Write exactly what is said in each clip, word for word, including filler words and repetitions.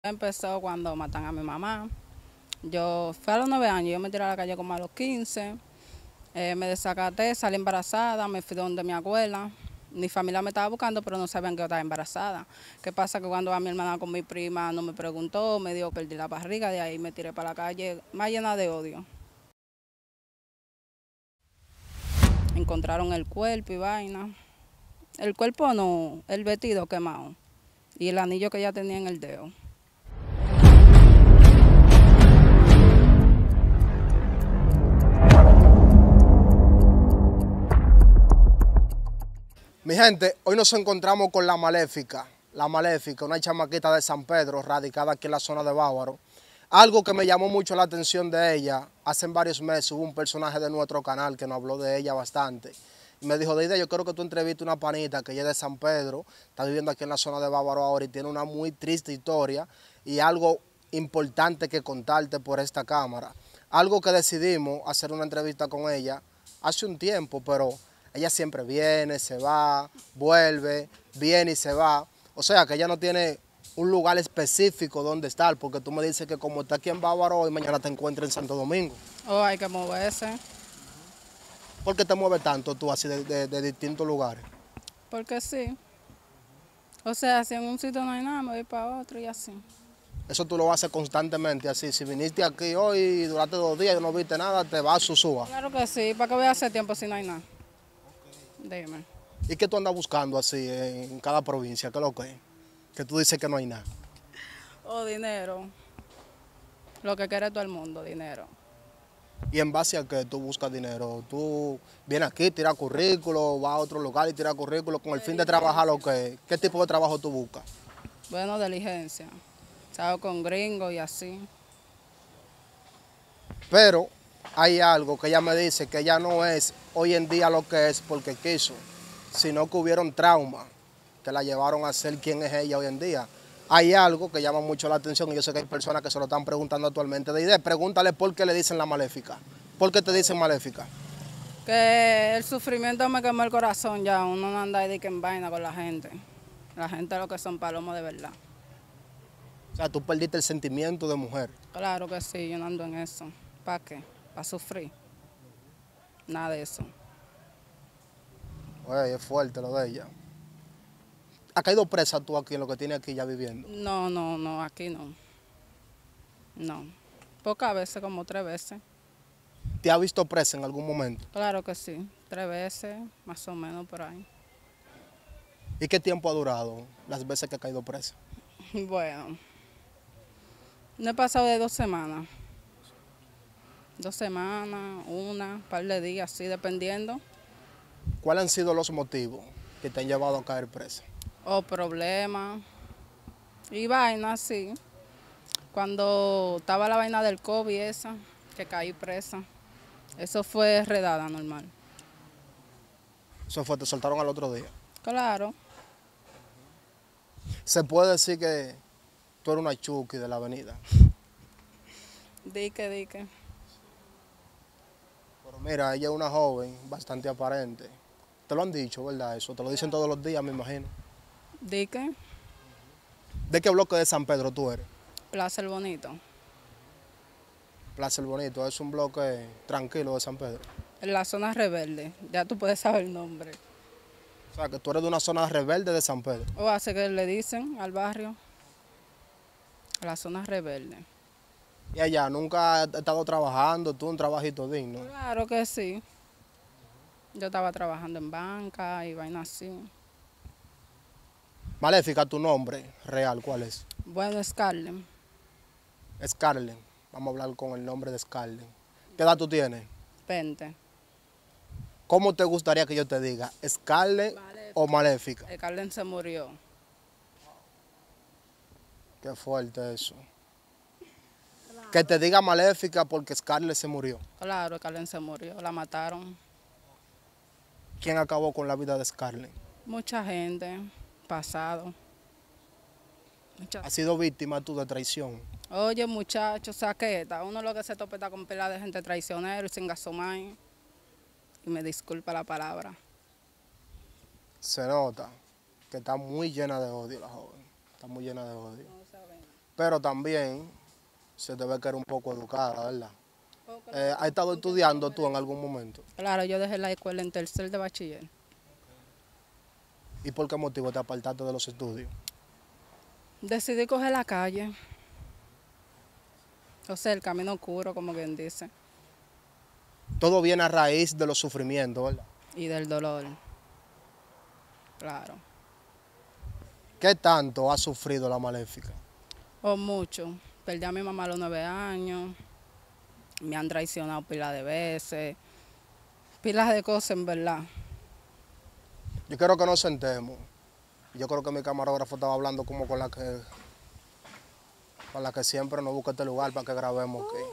Empezó cuando matan a mi mamá. Yo fui a los nueve años, yo me tiré a la calle como a los quince. Eh, me desacaté, salí embarazada, me fui donde mi abuela. Mi familia me estaba buscando, pero no sabían que yo estaba embarazada. ¿Qué pasa? Que cuando va mi hermana con mi prima no me preguntó, me dijo perdí la barriga, de ahí me tiré para la calle, más llena de odio. Encontraron el cuerpo y vaina. El cuerpo no, el vestido quemado y el anillo que ella tenía en el dedo. Mi gente, hoy nos encontramos con la Maléfica, la Maléfica, una chamaquita de San Pedro, radicada aquí en la zona de Bávaro. Algo que me llamó mucho la atención de ella, hace varios meses hubo un personaje de nuestro canal que nos habló de ella bastante. Y me dijo, Deide, yo quiero que tú entrevistes una panita que ella es de San Pedro, está viviendo aquí en la zona de Bávaro ahora y tiene una muy triste historia y algo importante que contarte por esta cámara. Algo que decidimos hacer una entrevista con ella hace un tiempo, pero ella siempre viene, se va, vuelve, viene y se va. O sea que ella no tiene un lugar específico donde estar, porque tú me dices que como está aquí en Bávaro hoy, mañana te encuentras en Santo Domingo. Oh, hay que moverse, ¿Por qué te mueves tanto tú así de, de- de distintos lugares? porque sí. O sea, si en un sitio no hay nada, me voy para otro y así. Eso tú lo haces constantemente así. Si viniste aquí hoy y duraste dos días y no viste nada, te vas a Susúa. Claro que sí, ¿para qué voy a hacer tiempo si no hay nada? Dime. ¿Y qué tú andas buscando así en cada provincia? ¿Qué es lo que es? Que tú dices que no hay nada. Oh, dinero. Lo que quiere todo el mundo, dinero. ¿Y en base a qué tú buscas dinero? ¿Tú vienes aquí, tiras currículo, vas a otro lugar y tiras currículo con el fin de trabajar lo que? ¿Qué tipo de trabajo tú buscas? Bueno, diligencia. Salgo con gringos y así. Pero hay algo que ella me dice que ella no es hoy en día lo que es porque quiso, sino que hubieron traumas que la llevaron a ser quien es ella hoy en día. Hay algo que llama mucho la atención y yo sé que hay personas que se lo están preguntando actualmente. De idea, pregúntale por qué le dicen la maléfica. ¿Por qué te dicen maléfica? Que el sufrimiento me quemó el corazón ya. Uno no anda ahí de que en vaina con la gente. La gente lo que son palomos de verdad. O sea, tú perdiste el sentimiento de mujer. Claro que sí, yo no ando en eso. ¿Para qué? ¿Para sufrir? Nada de eso. Oye, es fuerte lo de ella. ¿Ha caído presa tú aquí en lo que tiene aquí ya viviendo? No, no, no, aquí no. No. Pocas veces, como tres veces. ¿Te ha visto presa en algún momento? Claro que sí. Tres veces, más o menos por ahí. ¿Y qué tiempo ha durado las veces que ha caído presa? Bueno, no he pasado de dos semanas. Dos semanas, una, par de días, así dependiendo. ¿Cuáles han sido los motivos que te han llevado a caer presa? O problemas y vainas, sí. Cuando estaba la vaina del COVID esa, que caí presa, eso fue redada normal. Eso fue, te soltaron al otro día. Claro, Se puede decir que tú eres una chuki de la avenida. dique, dique. Pero mira, ella es una joven bastante aparente. Te lo han dicho, ¿verdad? Eso te lo dicen todos los días, me imagino. Dique, ¿De qué bloque de San Pedro tú eres? Plaza el Bonito. Plaza El Bonito, es un bloque tranquilo de San Pedro. En la zona rebelde, ya tú puedes saber el nombre. O sea, que tú eres de una zona rebelde de San Pedro. O hace que le dicen al barrio, a la zona rebelde. Y allá, ¿nunca has estado trabajando tú un trabajito digno? Claro que sí. Yo estaba trabajando en banca y vaina así. Maléfica, tu nombre real, ¿cuál es? Bueno, Scarlett, Scarlett. Vamos a hablar con el nombre de Scarlett. ¿Qué edad tú tienes? veinte. ¿Cómo te gustaría que yo te diga? ¿Scarlett o Maléfica? Scarlett se murió. Qué fuerte eso. Que te diga Maléfica porque Scarlett se murió. Claro, Scarlett se murió, la mataron. ¿Quién acabó con la vida de Scarlett? Mucha gente, pasado. Mucha- ¿Has sido víctima tú de traición? Oye, muchachos, saqueta. Uno lo que se topa está con pila de gente traicionera y sin gasomay. Y me disculpa la palabra. Se nota que está muy llena de odio la joven. Está muy llena de odio. pero también se te ve que eres un poco educada, ¿verdad? Eh, ¿Has estado estudiando tú en algún momento? Claro, yo dejé la escuela en tercer de bachiller. ¿Y por qué motivo te apartaste de los estudios? Decidí coger la calle, o sea, el camino oscuro, como quien dice, Todo viene a raíz de los sufrimientos, ¿verdad? y del dolor. Claro. ¿Qué tanto ha sufrido la Maléfica? O mucho. Perdí a mi mamá a los nueve años, me han traicionado pilas de veces, pilas de cosas en verdad. Yo quiero que nos sentemos. Yo creo que mi camarógrafo estaba hablando como con la que con la que siempre nos busca este lugar para que grabemos aquí.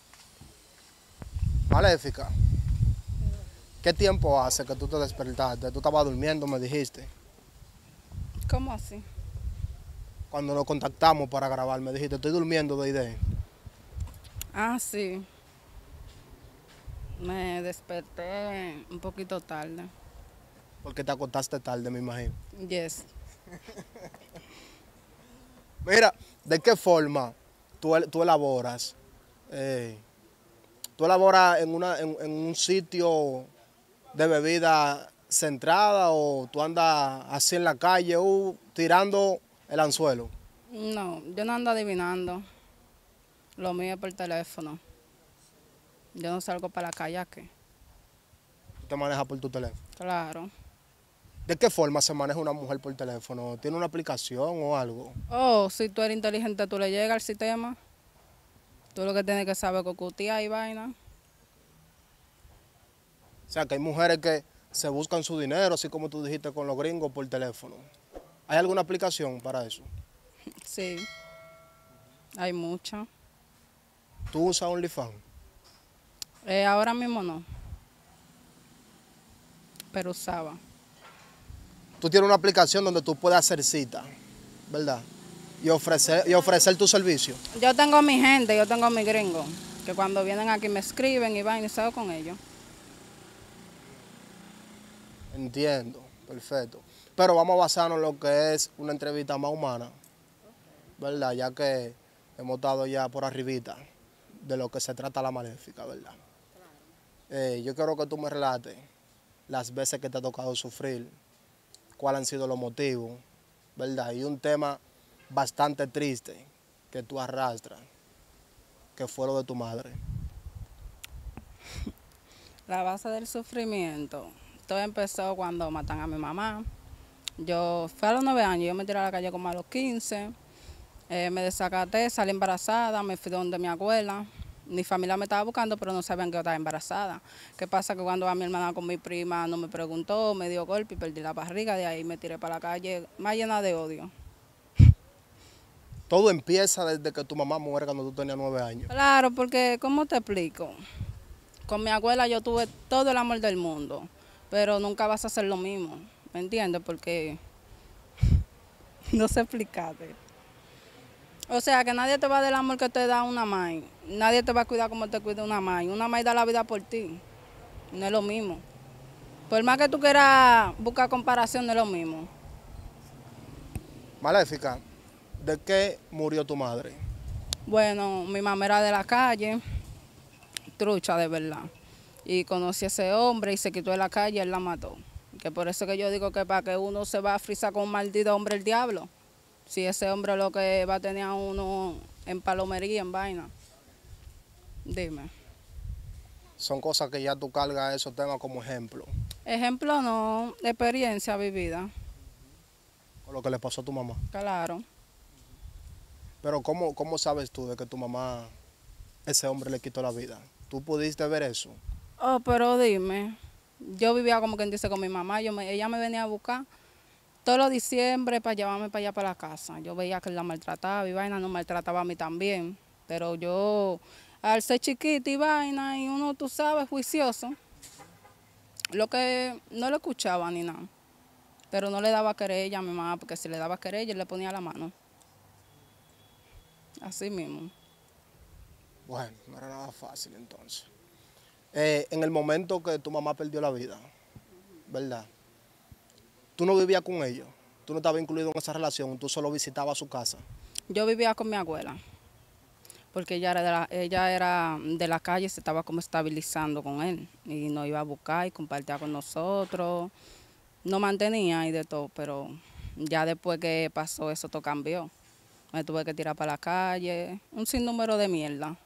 Maléfica, ¿qué tiempo hace que tú te despertaste? Tú estabas durmiendo, me dijiste. ¿Cómo así? Cuando nos contactamos para grabar, me dijiste, estoy durmiendo de idea. Ah, sí. Me desperté un poquito tarde. Porque te acostaste tarde, me imagino. Yes. Mira, ¿de qué forma tú, el- tú elaboras? eh, ¿Tú elaboras en, una, en, en un sitio de bebida centrada o tú andas así en la calle uh, tirando el anzuelo? No, yo no ando adivinando. Lo mío es por teléfono. Yo no salgo para la calle aquí. Tú te manejas por tu teléfono. Claro. ¿De qué forma se maneja una mujer por teléfono? ¿Tiene una aplicación o algo? Oh, si tú eres inteligente, tú le llegas al sistema. Tú lo que tienes que saber es cocutear y vaina. O sea, que hay mujeres que se buscan su dinero, así como tú dijiste con los gringos, por teléfono. ¿Hay alguna aplicación para eso? Sí, hay muchas. ¿Tú usas OnlyFans? Eh, ahora mismo no, pero usaba. Tú tienes una aplicación donde tú puedes hacer cita, ¿verdad? Y ofrecer, y ofrecer tu servicio. Yo tengo mi gente, yo tengo mi gringo, que cuando vienen aquí me escriben y vaina y salgo con ellos. Entiendo, perfecto. Pero vamos a basarnos en lo que es una entrevista más humana, ¿verdad? Ya que hemos estado ya por arribita de lo que se trata la Maléfica, ¿verdad? Eh, yo quiero que tú me relates las veces que te ha tocado sufrir, cuáles han sido los motivos, ¿verdad? Y un tema bastante triste que tú arrastras, que fue lo de tu madre. La base del sufrimiento, todo empezó cuando matan a mi mamá. Yo fui a los nueve años, yo me tiré a la calle como a los quince, eh, me desacaté, salí embarazada, me fui donde mi abuela. Mi familia me estaba buscando, pero no sabían que yo estaba embarazada. ¿Qué pasa? Que cuando a mi hermana con mi prima no me preguntó, me dio golpe y perdí la barriga, de ahí me tiré para la calle, más llena de odio. Todo empieza desde que tu mamá muere cuando tú tenías nueve años. Claro, porque, ¿cómo te explico? Con mi abuela yo tuve todo el amor del mundo, pero nunca vas a hacer lo mismo, ¿me entiendes? Porque no sé explicarte. O sea, que nadie te va a dar el amor que te da una mãe. Nadie te va a cuidar como te cuida una mãe. Una mãe da la vida por ti. No es lo mismo. Por más que tú quieras buscar comparación, no es lo mismo. Maléfica, ¿de qué murió tu madre? Bueno, mi mamá era de la calle, trucha de verdad. Y conocí a ese hombre y se quitó de la calle y él la mató. Que por eso que yo digo que para que uno se va a frisar con un maldito hombre el diablo. Si ese hombre lo que va a tener a uno en palomería, en vaina. Dime. Son cosas que ya tú cargas esos temas como ejemplo. Ejemplo no, experiencia vivida, Con lo que le pasó a tu mamá. claro. Pero ¿cómo, cómo sabes tú de que tu mamá, ese hombre le quitó la vida? ¿Tú pudiste ver eso? Oh, pero dime, yo vivía como quien dice con mi mamá, yo me- ella me venía a buscar todos los diciembre para llevarme para allá para la casa. Yo veía que él la maltrataba y vaina, no maltrataba a mí también. Pero yo, al ser chiquita y vaina, y uno, tú sabes, juicioso, lo que no lo escuchaba ni nada. Pero no le daba querella a mi mamá, porque si le daba querella, él le ponía la mano. Así mismo. Bueno, no era nada fácil entonces. Eh, en el momento que tu mamá perdió la vida, ¿verdad? Tú no vivías con ellos, tú no estabas incluido en esa relación, tú solo visitabas su casa. Yo vivía con mi abuela, porque ella era de la, ella era de la calle, se estaba como estabilizando con él y nos iba a buscar y compartía con nosotros, nos mantenía y de todo, pero ya después que pasó eso todo cambió. Me tuve que tirar para la calle, un sinnúmero de mierda.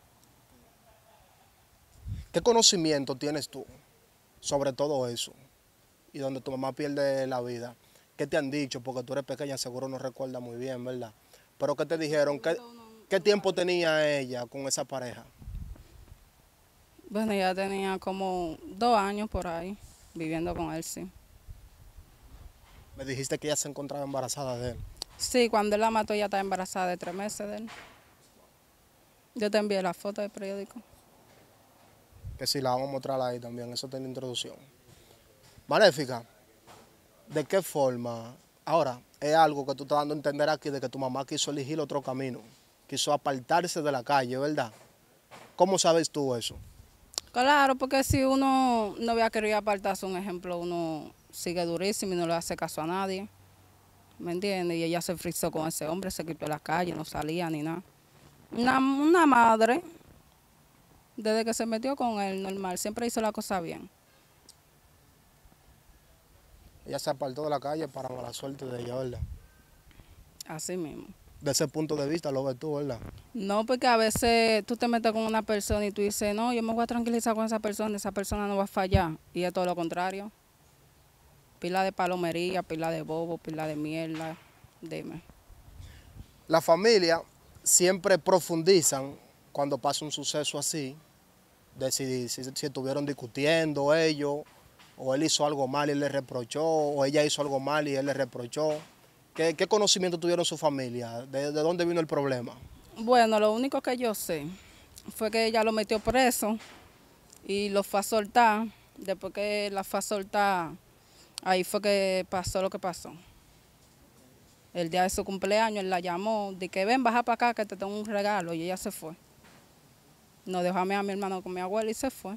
¿Qué conocimiento tienes tú sobre todo eso? Y donde tu mamá pierde la vida. ¿Qué te han dicho? Porque tú eres pequeña, seguro no recuerdas muy bien, ¿verdad? Pero ¿qué te dijeron? ¿Qué, qué tiempo tenía ella con esa pareja? Bueno, ya tenía como dos años por ahí viviendo con él, sí. Me dijiste que ella se encontraba embarazada de él. Sí, cuando él la mató ella estaba embarazada de tres meses de él. Yo te envié la foto del periódico. Que si la vamos a mostrar ahí también, eso tiene introducción. Maléfica, ¿de qué forma? Ahora, es algo que tú estás dando a entender aquí de que tu mamá quiso elegir otro camino, quiso apartarse de la calle, ¿verdad? ¿Cómo sabes tú eso? Claro, porque si uno no hubiera querido apartarse, un ejemplo, uno sigue durísimo y no le hace caso a nadie. ¿Me entiendes? Y ella se frizó con ese hombre, se quitó de la calle, no salía ni nada. Una, una madre, desde que se metió con él, normal, siempre hizo la cosa bien. Ella se apartó de la calle para mala suerte de ella, ¿verdad? Así mismo. De ese punto de vista lo ves tú, ¿verdad? No, porque a veces tú te metes con una persona y tú dices, no, yo me voy a tranquilizar con esa persona, esa persona no va a fallar. Y es todo lo contrario. Pila de palomería, pila de bobo, pila de mierda. Dime. La familia siempre profundizan cuando pasa un suceso así, de si, si, si estuvieron discutiendo ellos, o él hizo algo mal y él le reprochó, o ella hizo algo mal y él le reprochó. ¿Qué, qué conocimiento tuvieron su familia? ¿De, de dónde vino el problema? Bueno, lo único que yo sé fue que ella lo metió preso y lo fue a soltar. Después que la fue a soltar, ahí fue que pasó lo que pasó. El día de su cumpleaños, él la llamó, de que ven, baja para acá que te tengo un regalo, y ella se fue. Nos dejó a mí, a mi hermano con mi abuela y se fue.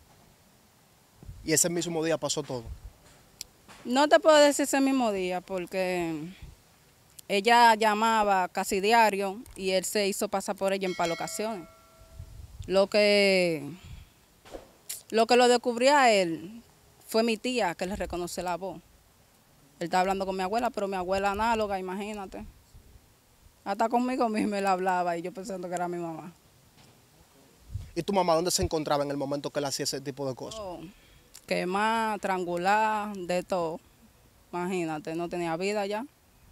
Y ese mismo día pasó todo. No te puedo decir ese mismo día porque ella llamaba casi diario y él se hizo pasar por ella en par de ocasiones. Lo que, lo que lo descubrió a él fue mi tía que le reconoce la voz. Él estaba hablando con mi abuela, pero mi abuela análoga, imagínate. Hasta conmigo mismo él hablaba y yo pensando que era mi mamá. ¿Y tu mamá dónde se encontraba en el momento que él hacía ese tipo de cosas? Oh, quemada, triangular, de todo. Imagínate, no tenía vida ya.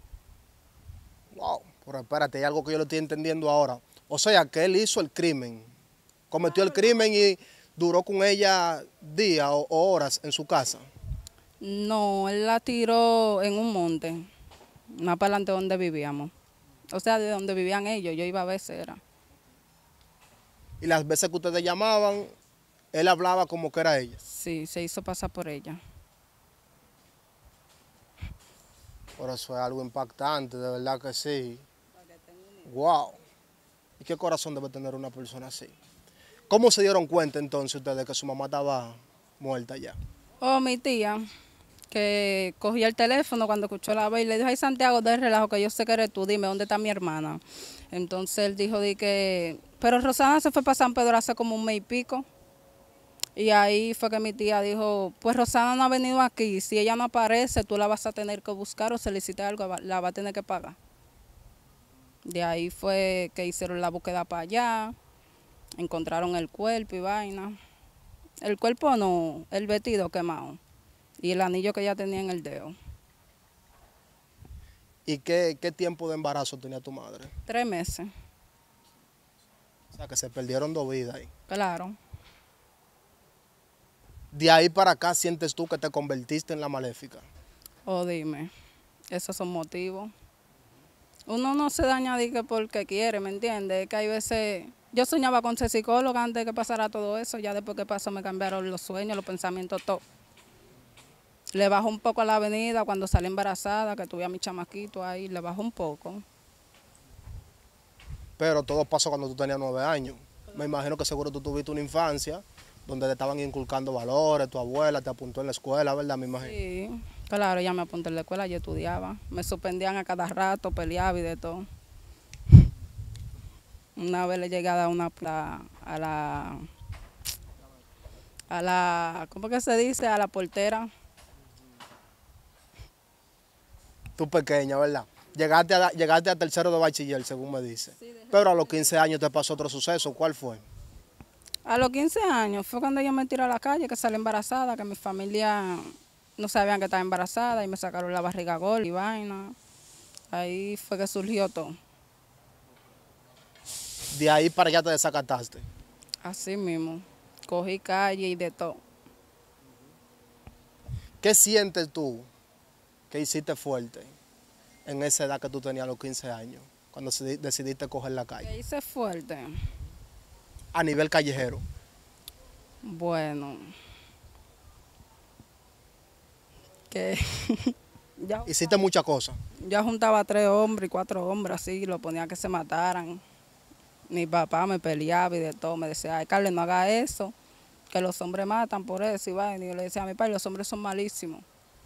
Wow, pero espérate, hay algo que yo lo estoy entendiendo ahora. O sea, que él hizo el crimen, cometió el crimen y duró con ella días o, o horas en su casa. No, él la tiró en un monte, más para adelante donde vivíamos. O sea, de donde vivían ellos, yo iba a veces, era. Y las veces que ustedes llamaban, él hablaba como que era ella. Sí, se hizo pasar por ella. Por eso es algo impactante, de verdad que sí. Wow. ¿Y qué corazón debe tener una persona así? ¿Cómo se dieron cuenta entonces ustedes que su mamá estaba muerta ya? Oh, mi tía, que cogía el teléfono cuando escuchó la voz y le dijo, ay Santiago, de relajo, que yo sé que eres tú, dime, ¿dónde está mi hermana? Entonces él dijo de que, pero Rosana se fue para San Pedro hace como un mes y pico. Y ahí fue que mi tía dijo, pues Rosana no ha venido aquí, si ella no aparece, tú la vas a tener que buscar o solicite algo, la va a tener que pagar. De ahí fue que hicieron la búsqueda para allá, encontraron el cuerpo y vaina. El cuerpo no, el vestido quemado y el anillo que ella tenía en el dedo. ¿Y qué, qué tiempo de embarazo tenía tu madre? Tres meses. O sea, que se perdieron dos vidas ahí. Claro. De ahí para acá sientes tú que te convertiste en la maléfica. O dime, esos son motivos. Uno no se daña de que porque quiere, ¿me entiendes? Que hay veces... Yo soñaba con ser psicóloga antes de que pasara todo eso, ya después que pasó me cambiaron los sueños, los pensamientos, todo. Le bajó un poco a la avenida cuando salí embarazada, que tuve a mi chamaquito ahí, le bajó un poco. Pero todo pasó cuando tú tenías nueve años. Me imagino que seguro tú tuviste una infancia donde te estaban inculcando valores, tu abuela te apuntó en la escuela, ¿verdad? Me imagino. Sí, claro, ya me apunté en la escuela, yo estudiaba. Me suspendían a cada rato, peleaba y de todo. Una vez le llegué a dar una pla- a la, a la, ¿cómo que se dice? A la portera. Tú pequeña, ¿verdad? Llegaste a, llegaste a tercero de bachiller, según me dice. Pero a los quince años te pasó otro suceso. ¿Cuál fue? A los quince años fue cuando yo me tiré a la calle, que salí embarazada, que mi familia no sabían que estaba embarazada y me sacaron la barriga gol y vaina. Ahí fue que surgió todo. De ahí para allá te desacataste. Así mismo. Cogí calle y de todo. ¿Qué sientes tú que hiciste fuerte en esa edad que tú tenías a los quince años, cuando se- decidiste coger la ¿Qué calle? hice fuerte? A nivel callejero. Bueno, que ya, Hiciste muchas cosas. yo juntaba tres hombres y cuatro hombres así, y lo ponía a que se mataran. Mi papá me peleaba y de todo, me decía, ay, Carles, no haga eso, que los hombres matan por eso y vaina. Y yo le decía a mi padre, los hombres son malísimos.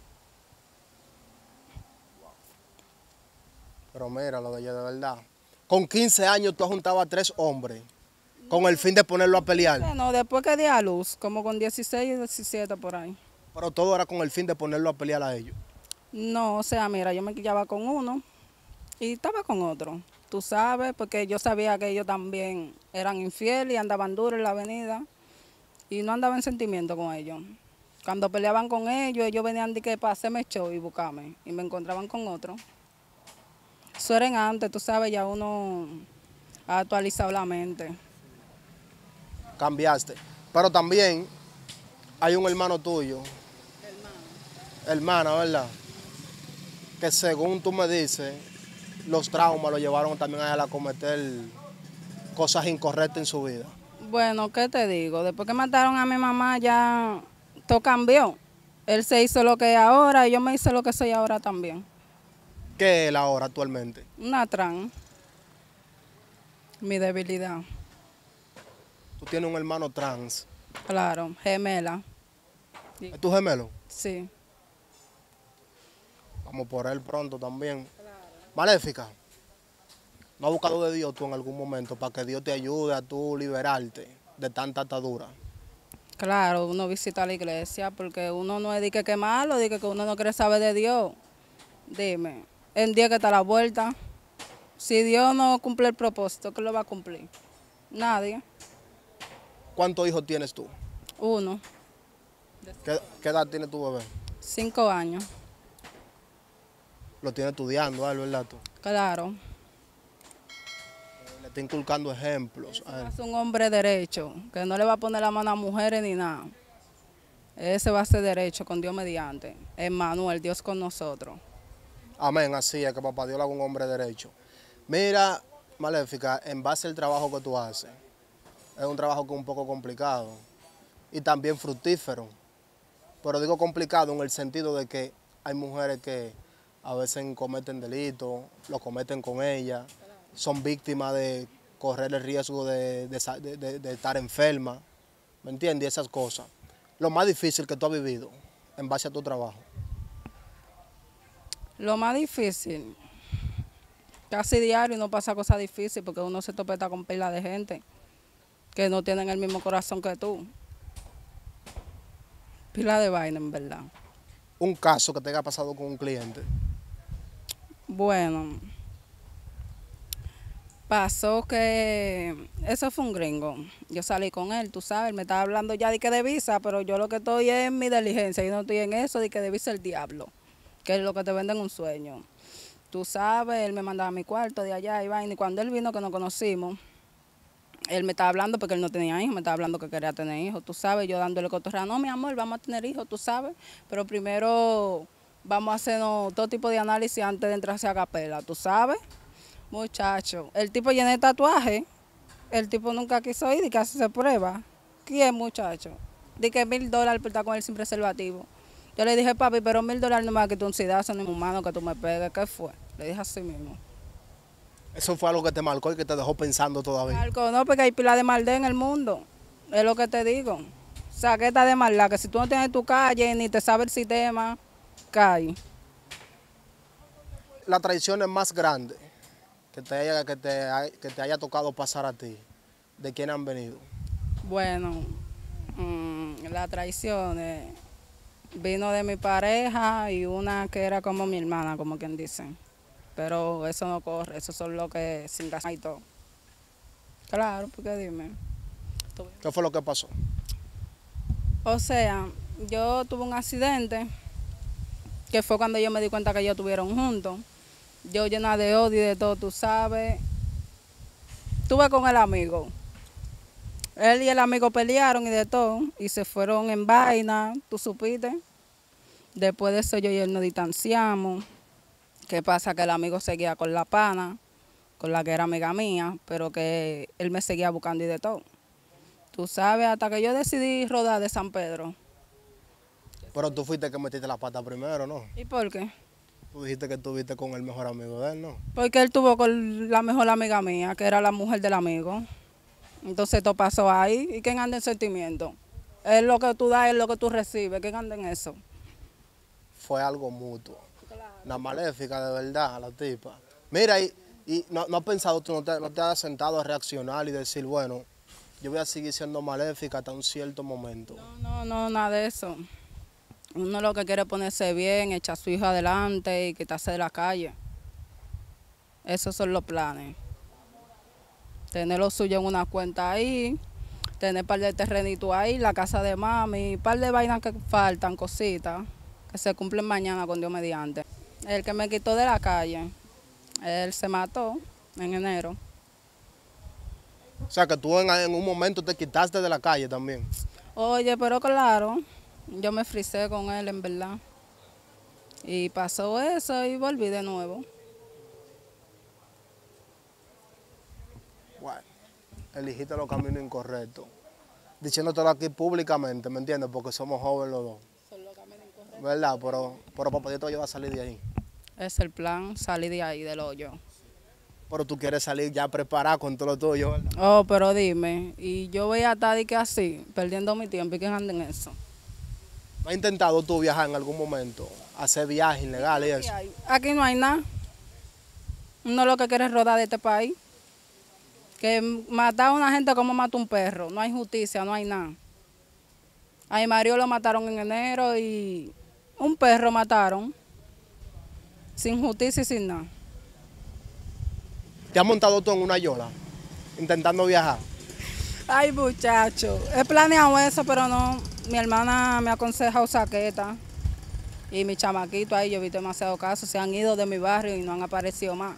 Pero mira, lo de ella de verdad. Con quince años tú juntabas tres hombres con el fin de ponerlo a pelear. Bueno, después que di a luz, como con dieciséis y diecisiete por ahí. Pero todo era con el fin de ponerlo a pelear a ellos. No, o sea, mira, yo me quillaba con uno y estaba con otro. Tú sabes, porque yo sabía que ellos también eran infieles y andaban duros en la avenida y no andaba en sentimiento con ellos. Cuando peleaban con ellos, ellos venían de que para hacerme show y buscarme y me encontraban con otro. Eso era en antes, tú sabes, ya uno ha actualizado la mente. Cambiaste. Pero también hay un hermano tuyo, hermana, ¿verdad? Que según tú me dices, los traumas lo llevaron también a él a cometer cosas incorrectas en su vida. Bueno, ¿qué te digo? Después que mataron a mi mamá ya todo cambió. Él se hizo lo que es ahora y yo me hice lo que soy ahora también. ¿Qué es él ahora actualmente? Una trans. Mi debilidad. Tú tienes un hermano trans. Claro, gemela. ¿Es tu gemelo? Sí. Vamos por él pronto también. Maléfica, ¿no has buscado de Dios tú en algún momento para que Dios te ayude a tú liberarte de tanta atadura? Claro, uno visita la iglesia porque uno no es de que, que malo, de que, que uno no quiere saber de Dios. Dime, en día que está la vuelta. Si Dios no cumple el propósito, ¿qué lo va a cumplir? Nadie. ¿Cuántos hijos tienes tú? Uno. ¿Qué, qué edad tiene tu bebé? Cinco años. Lo tiene estudiando, ¿eh? ¿Verdad tú? Claro. Le está inculcando ejemplos a él. Es un hombre derecho, que no le va a poner la mano a mujeres ni nada. Ese va a ser derecho con Dios mediante. Emmanuel, Dios con nosotros. Amén, así es, que papá Dios le haga un hombre derecho. Mira, Maléfica, en base al trabajo que tú haces, es un trabajo que es un poco complicado y también fructífero. Pero digo complicado en el sentido de que hay mujeres que a veces cometen delitos, lo cometen con ellas, son víctimas de correr el riesgo de, de, de, de, de estar enferma, ¿me entiendes? Esas cosas. Lo más difícil que tú has vivido en base a tu trabajo. Lo más difícil, casi diario no pasa cosas difíciles porque uno se topeta con pila de gente que no tienen el mismo corazón que tú. Pila de vaina, en verdad. Un caso que te haya pasado con un cliente. Bueno, pasó que eso fue un gringo. Yo salí con él, tú sabes, él me estaba hablando ya de que de visa, pero yo lo que estoy es en mi diligencia, yo no estoy en eso de que de visa el diablo, que es lo que te venden un sueño. Tú sabes, él me mandaba a mi cuarto de allá y vaina, y cuando él vino que nos conocimos, él me estaba hablando porque él no tenía hijos, me estaba hablando que quería tener hijos, tú sabes, yo dándole cotorrea, no mi amor, vamos a tener hijos, tú sabes, pero primero vamos a hacernos todo tipo de análisis antes de entrarse a capela, tú sabes. Muchacho, el tipo llena de tatuaje, el tipo nunca quiso ir y casi se prueba. ¿Quién, muchacho? Di que mil dólares por estar con él sin preservativo. Yo le dije, papi, pero mil dólares no me va a quitar un sidazo ni un humano que tú me pegues. ¿Qué fue? Le dije así mismo. Eso fue algo que te marcó y que te dejó pensando todavía. Algo no, porque hay pila de maldad en el mundo. Es lo que te digo. O sea, que está de maldad, que si tú no tienes tu calle ni te sabes el sistema, cae. La traición es más grande que te haya, que te, hay- que te haya tocado pasar a ti, ¿de quién han venido? Bueno, mm, la traición eh, vino de mi pareja y una que era como mi hermana, como quien dice. Pero eso no corre, eso son lo que sin casa y todo. Claro, porque dime. Tú- ¿Qué fue lo que pasó? O sea, yo tuve un accidente que fue cuando yo me di cuenta que ellos estuvieron juntos. Yo llena de odio y de todo, tú sabes. Tuve con el amigo. Él y el amigo pelearon y de todo, y se fueron en vaina, tú supiste. Después de eso yo y él nos distanciamos. ¿Qué pasa? Que el amigo seguía con la pana, con la que era amiga mía, pero que él me seguía buscando y de todo. Tú sabes, hasta que yo decidí rodar de San Pedro. Pero tú fuiste que metiste la pata primero, ¿no? ¿Y por qué? Tú dijiste que estuviste con el mejor amigo de él, ¿no? Porque él tuvo con la mejor amiga mía, que era la mujer del amigo. Entonces esto pasó ahí. ¿Y quién anda en sentimiento? Es lo que tú das, es lo que tú recibes. ¿Quién anda en eso? Fue algo mutuo. Una maléfica de verdad, la tipa. Mira, y, y no, no has pensado, tú no te, no te has sentado a reaccionar y decir, bueno, yo voy a seguir siendo maléfica hasta un cierto momento. No, no, no, nada de eso. Uno lo que quiere es ponerse bien, echar a su hijo adelante y quitarse de la calle. Esos son los planes. Tener lo suyo en una cuenta ahí, tener un par de terrenitos ahí, la casa de mami, un par de vainas que faltan, cositas, que se cumplen mañana con Dios mediante. El que me quitó de la calle, él se mató en enero. O sea, que tú en, en un momento te quitaste de la calle también. Oye, pero claro, yo me frisé con él en verdad. Y pasó eso y volví de nuevo. Bueno, elegiste los caminos incorrectos. Diciéndotelo aquí públicamente, ¿me entiendes? Porque somos jóvenes los dos. ¿Verdad? Pero, pero papá Dios te va a ayudar a salir de ahí. Es el plan, salir de ahí, del hoyo. Pero tú quieres salir ya preparado con todo lo tuyo, ¿verdad? Oh, pero dime, y yo voy a estar de que así, perdiendo mi tiempo, ¿y quién anda en eso? ¿No has intentado tú viajar en algún momento? Hacer viajes ilegales y Aquí, eso. hay- aquí no hay nada. Uno lo que quiere es rodar de este país. Que matar a una gente como mata un perro. No hay justicia, no hay nada. A mi marido lo mataron en enero y un perro mataron. Sin justicia y sin nada. ¿Te has montado tú en una yola? Intentando viajar. Ay, muchacho, he planeado eso, pero no. Mi hermana me aconseja usar saqueta. Y mi chamaquito ahí, yo he visto demasiados casos, se han ido de mi barrio y no han aparecido más.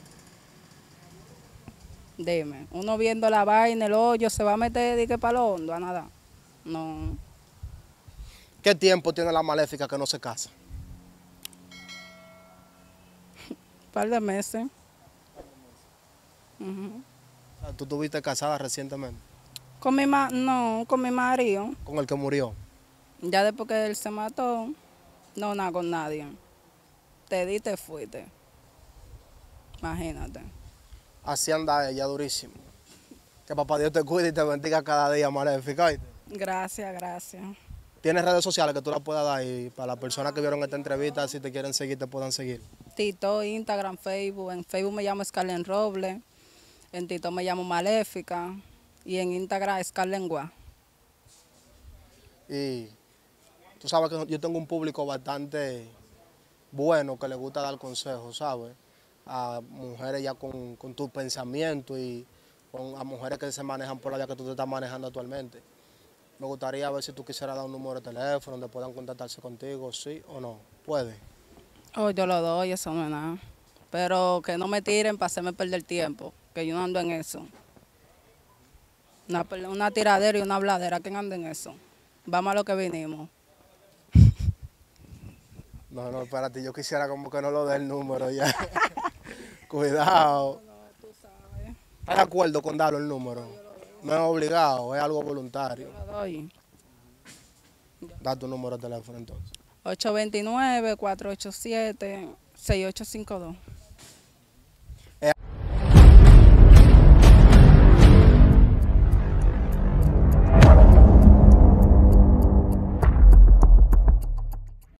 Dime, uno viendo la vaina, el hoyo, se va a meter de que para lo hondo, a nada. No, ¿Qué tiempo tiene la maléfica que no se casa? un par de meses. Ujú. O sea, tú estuviste casada recientemente Con mi ma no, con mi marido. con el que murió. Ya después que él se mató, no nada con nadie. Te di, te fuiste. Imagínate. Así anda ella durísimo. Que papá Dios te cuide y te bendiga cada día, maléfica. ¿Oíste? Gracias, gracias. ¿Tienes redes sociales que tú las puedas dar y para las personas que vieron esta entrevista, si te quieren seguir, te puedan seguir? Tito, Instagram, Facebook. En Facebook me llamo Scarlett Roble. En Tito me llamo Maléfica. Y en Instagram Scarlett Gua. Y tú sabes que yo tengo un público bastante bueno que le gusta dar consejos, ¿sabes? A mujeres ya con, con tu pensamiento y con, a mujeres que se manejan por la vía que tú te estás manejando actualmente. Me gustaría ver si tú quisieras dar un número de teléfono donde puedan contactarse contigo, sí o no. ¿Puede? Oh, yo lo doy, eso no es nada. Pero que no me tiren para hacerme perder tiempo, que yo no ando en eso. Una, pel- una tiradera y una habladera, ¿quién anda en eso? Vamos a lo que vinimos. No, no, espérate, yo quisiera como que no lo dé el número ya. Cuidado. ¿Estás de acuerdo con darlo el número? No es obligado, es algo voluntario. Lo doy. Da tu número de teléfono entonces. ocho dos nueve, cuatro ocho siete, seis ocho cinco dos.